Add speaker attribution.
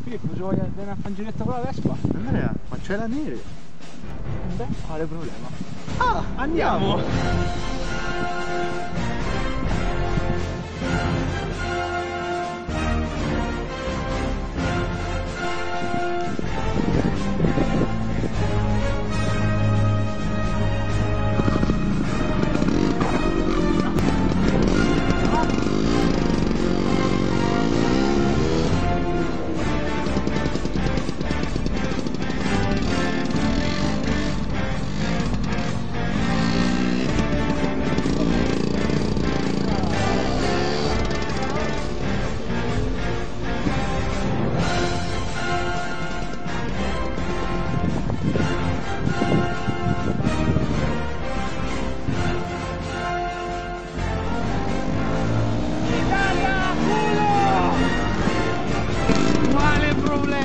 Speaker 1: Filippo, se vuoi dare una fangiretta con la Vespa?
Speaker 2: Andrea, ma c'è la neve.
Speaker 1: Beh, quale problema?
Speaker 2: Ah, andiamo!
Speaker 1: Quale problema?